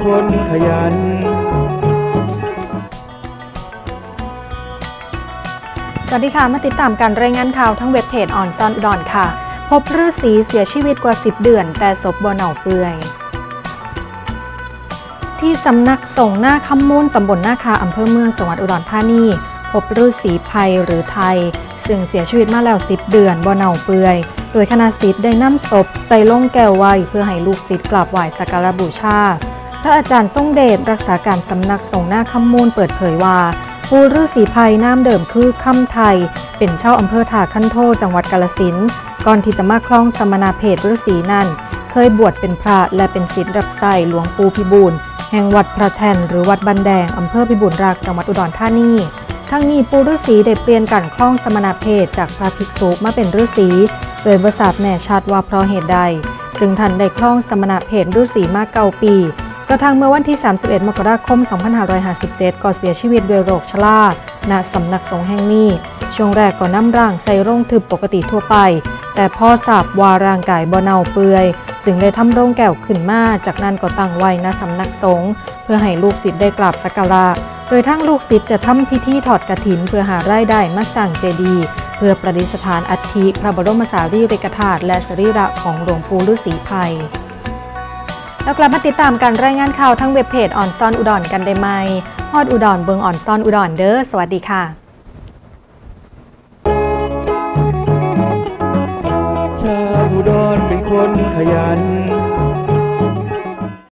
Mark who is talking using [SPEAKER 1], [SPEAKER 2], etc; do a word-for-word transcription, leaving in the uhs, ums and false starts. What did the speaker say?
[SPEAKER 1] คนขยัน
[SPEAKER 2] สวัสดีค่ะมาติดตามการรายงานข่าวทั้งเว็บเพจออนซอนอุดรค่ะพบฤาษีเสียชีวิตกว่าสิบเดือนแต่ศพบ่เน่าเปื่อยที่สำนักสงฆ์หน้าคำมูลตำบลนาคาอำเภอเมืองจังหวัดอุดรธานีพบฤาษีไพหรือไทยซึ่งเสียชีวิตมาแล้วสิบเดือนบ่เน่าเปื่อยโดยคณะศิษย์ได้นำศพใส่ลงแก้วไว้เพื่อให้ลูกศิษย์กราบไหว้สักการะบูชาพระอาจารย์ทรงเดชรักษาการสำนักสงฆ์หน้าคำมูลเปิดเผยว่าปู่ฤาษีไพน้ำเดิมคือคำไทยเป็นชาวอำเภอท่าคันโทจังหวัดกาฬสินธุ์ก่อนที่จะมาครองสมณเพศฤาษีนั้นเคยบวชเป็นพระและเป็นศิษย์รับใช้หลวงปู่พิบูลแห่งวัดพระแท่นหรือวัดบันแดงอำเภอพิบูลรักษ์จังหวัดอุดรธานีทั้งนี้ปู่ฤาษีได้เปลี่ยนการครองสมณเพศจากพระภิกษุมาเป็นฤาษีโดยบ่ทราบแน่ชัดว่าเพราะเหตุใดซึ่งท่านได้ครองสมณเพศฤาษีมาเก้าปีกระทั่งเมื่อวันที่สามสิบเอ็ดมกราคมสองพันห้าร้อยห้าสิบเจ็ดก็เสียชีวิตด้วยโรคชราณสำนักสงฆ์แห่งนี้ช่วงแรกก็นำร่างใส่โรงทึบปกติทั่วไปแต่พอทราบว่าร่างกายบ่เน่าเปื่อยจึงได้ทำโรงแก้วขึ้นมาจากนั้นก็ตั้งไว้ณสำนักสงฆ์เพื่อให้ลูกศิษย์ได้กราบสักการะโดยทั้งลูกศิษย์จะทำพิธีถอดกฐินเพื่อหารายได้มาสร้างเจดีย์เพื่อประดิษฐานอัฐิพระบรมสารีริกธาตุและสรีระของหลวงปู่ฤาษีไพแล้วกลับมาติดตามการรายงานข่าวทั้งเว็บเพจออนซอนอุดรกันได้ไหมฮอดอุดรเบิงออนซอนอุดรเด้อสวัสดีค่ะ
[SPEAKER 1] ชาวอุดรเป็นคนขยัน